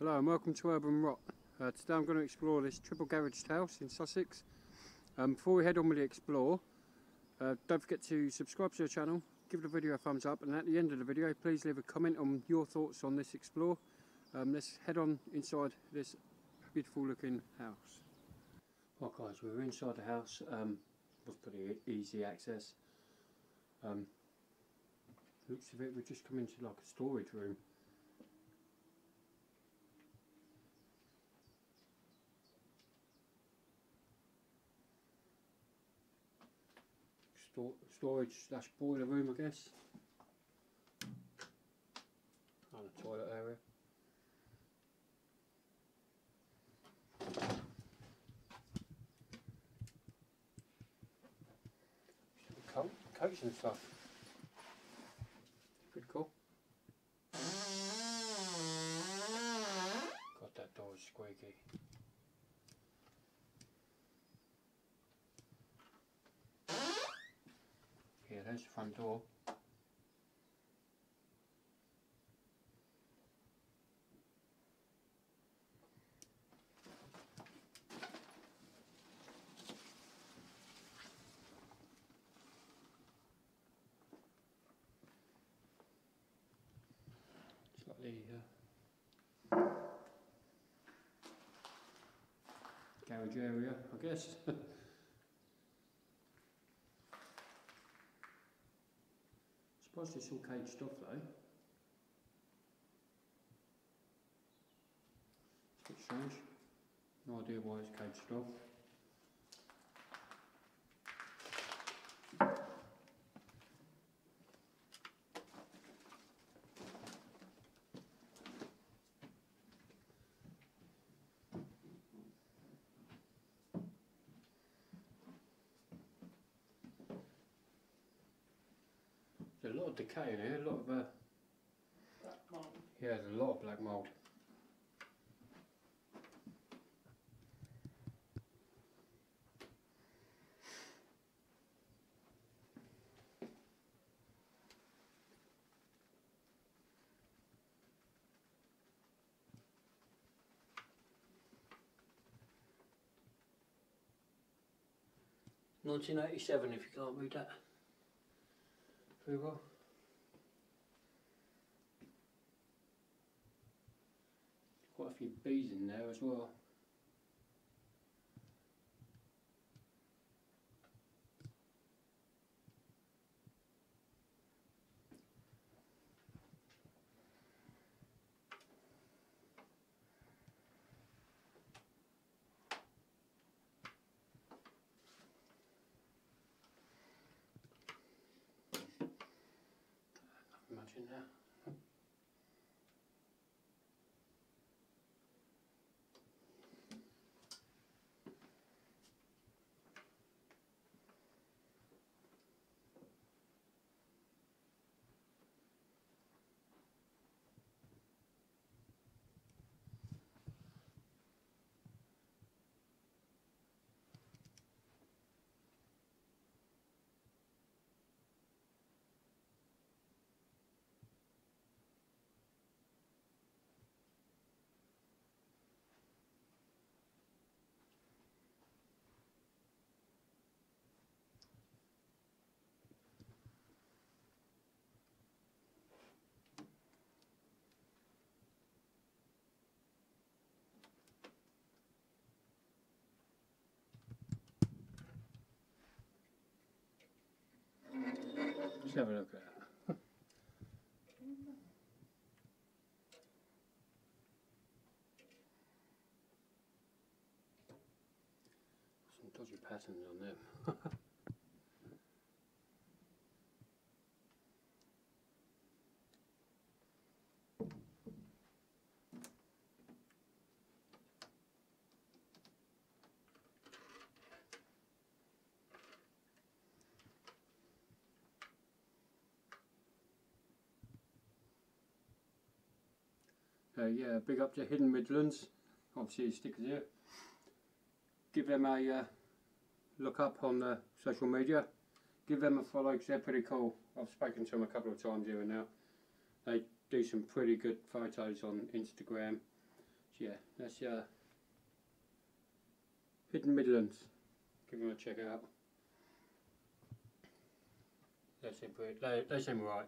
Hello and welcome to Urban Rot. Today I'm going to explore this triple garaged house in Sussex. Before we head on with the explore, don't forget to subscribe to the channel, give the video a thumbs up, and at the end of the video please leave a comment on your thoughts on this explore. Let's head on inside this beautiful looking house. Right guys, we're inside the house. Was pretty easy access. Looks of it, we've just come into like a storage room. Storage slash boiler room, I guess. And a toilet area. Coats and stuff. Pretty cool. God, that door is squeaky. Yeah, there's the front door. It's like the garage area, I guess. Surprised it's all caged off though. It's a bit strange. No idea why it's caged off. There's a lot of decay in here, a lot of black mould. Yeah, there's a lot of black mould. (1987) if you can't read that very well. Quite a few bees in there as well. Nothing much in there. Let's have a look at it. Some dodgy patterns on them. Yeah, big up to Hidden Midlands, obviously stickers here. Give them a look up on social media, give them a follow because they're pretty cool. I've spoken to them a couple of times here and now. They do some pretty good photos on Instagram. yeah, that's Hidden Midlands. Give them a check out. They seem pretty. They seem right.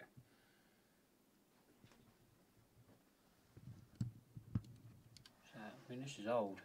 So, I mean, this is old.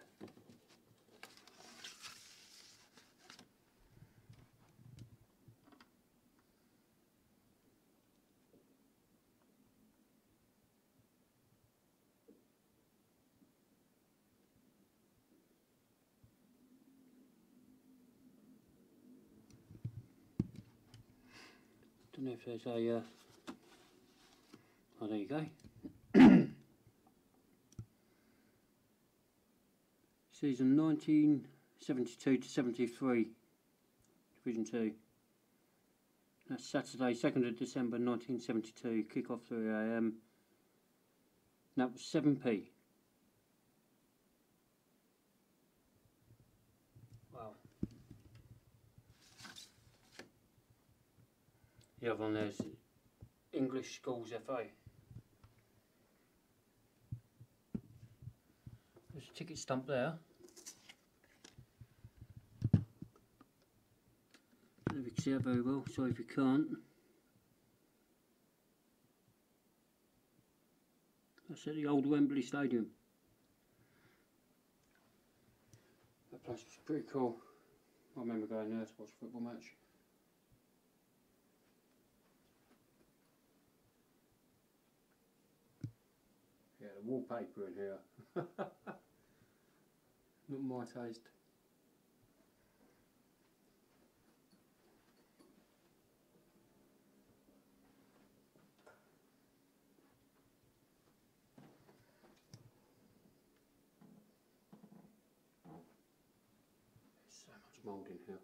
Don't know if there's a. Oh, there you go. Season 1972 to 73, Division 2. That's Saturday, 2nd of December 1972, kick off 3 AM. That was 7p. Wow. The other one there's English Schools FA. There's a ticket stump there. I don't know if you can see it very well, sorry if you can't. That's at the old Wembley Stadium. That place was pretty cool. I remember going there to watch a football match. Yeah, the wallpaper in here. Not my taste. There's so much mould in here.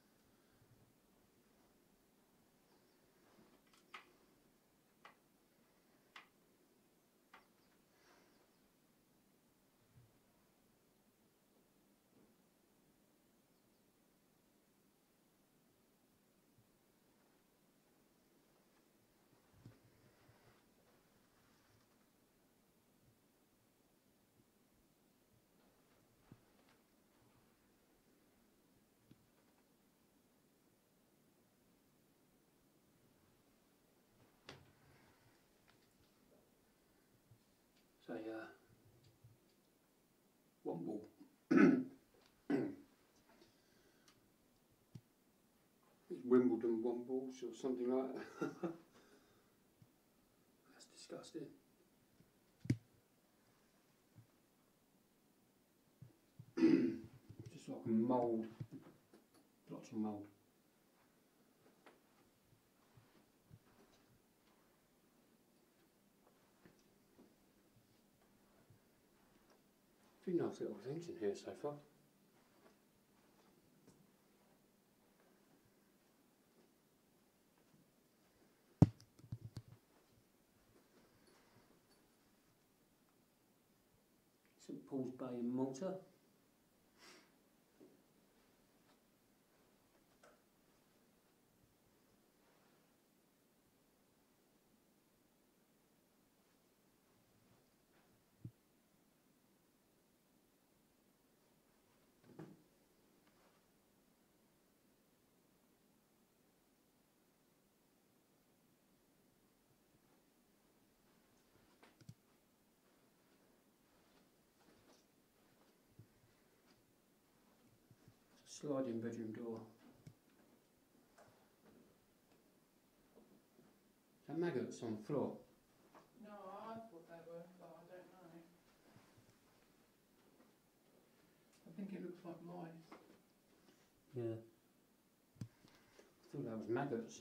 So Womble. It's Wimbledon Wombles or something like that. That's disgusting. Just like mould. Lots of mould. A few nice little things in here so far. St Paul's Bay in Malta. Sliding bedroom door. Is that maggots on the floor? No, I thought they were, but I don't know. I think it looks like mice. Yeah. I thought that was maggots.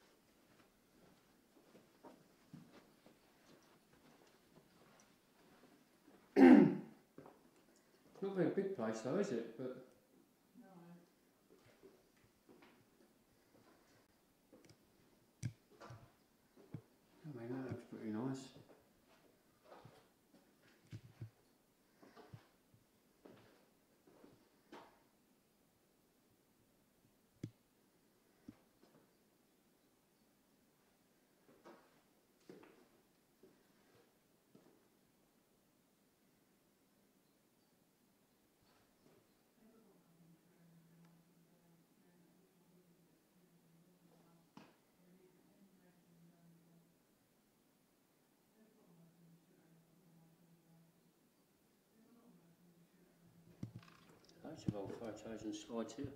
It's not a very big place though, is it? But No. I mean, that looks pretty nice. Loads of old photos and slides here.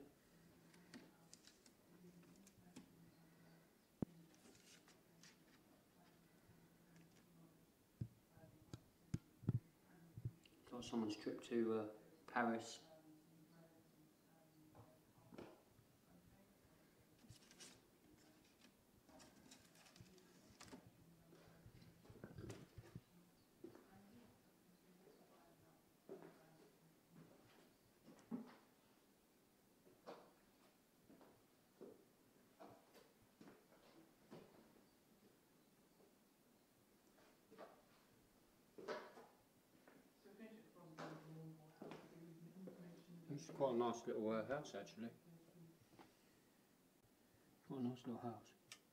Got someone's trip to Paris. It's quite a nice little house actually. Quite a nice little house.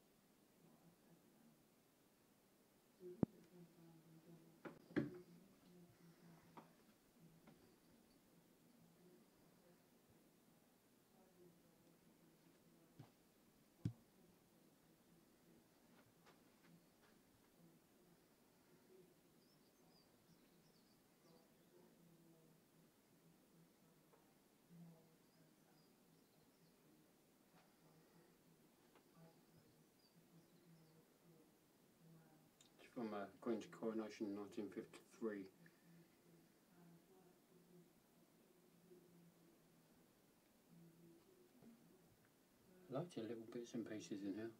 It's from Queen's coronation in 1953. Loads of little bits and pieces in here.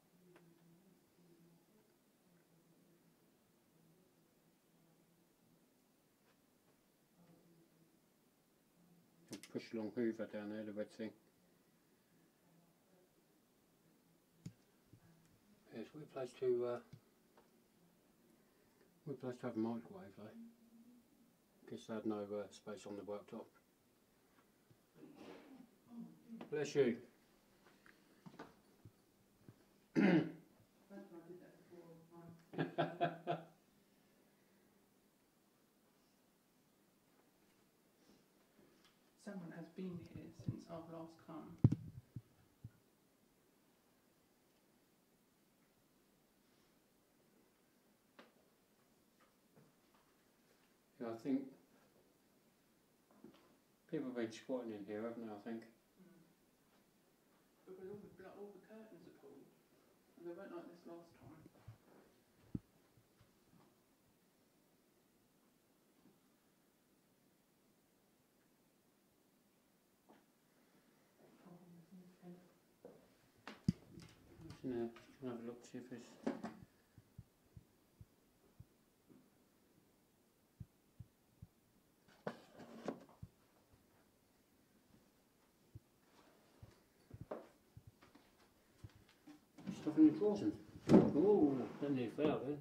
Push along Hoover down there, the red thing. Yes, we're placed to have a microwave though. Guess they had no space on the worktop. Bless you. Someone has been here since I've last come. Yeah, I think people have been squatting in here, haven't they, I think? Because all the curtains are pulled. And they weren't like this last time. What's in there? Just trying to have a look, see if there's... stuff in the drawers. Oh, that nearly fell then.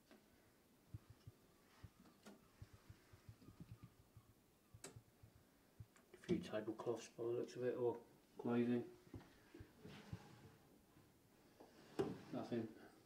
A few tablecloths by the looks of it, or clothing. Nothing.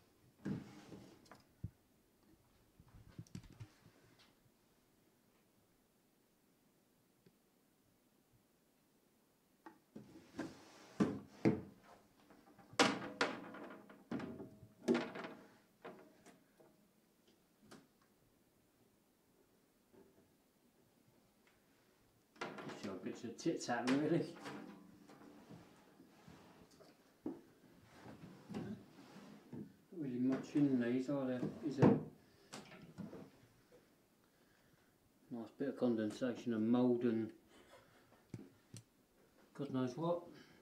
Just bits of tit tat really. Not really much in these, are there? Is there? Nice bit of condensation and mould and God knows what.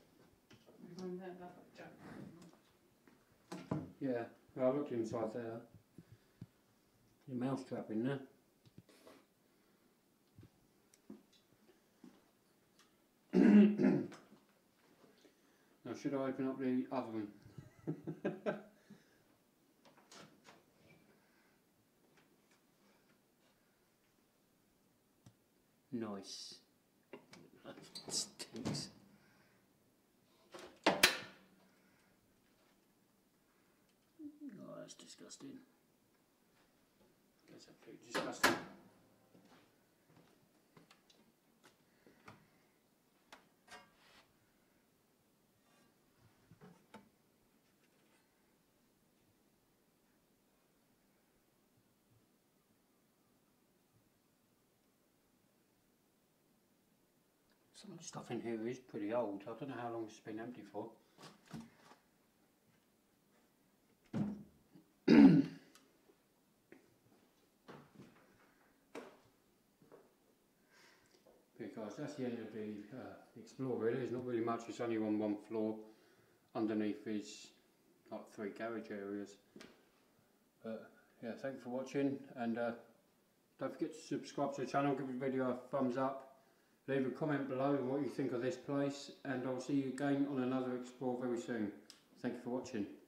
Yeah, well, I looked inside there. There's a mouse trap in there. Now, should I open up the oven? Nice. That stinks. Oh, that's disgusting. That's absolutely disgusting. Some of the stuff in here is pretty old. I don't know how long it's been empty for. Because that's the end of the Explorer really. There's not really much, it's only on one floor. Underneath is like 3 garage areas. But yeah, thank you for watching, and don't forget to subscribe to the channel, give the video a thumbs up, leave a comment below on what you think of this place, and I'll see you again on another Explore very soon. Thank you for watching.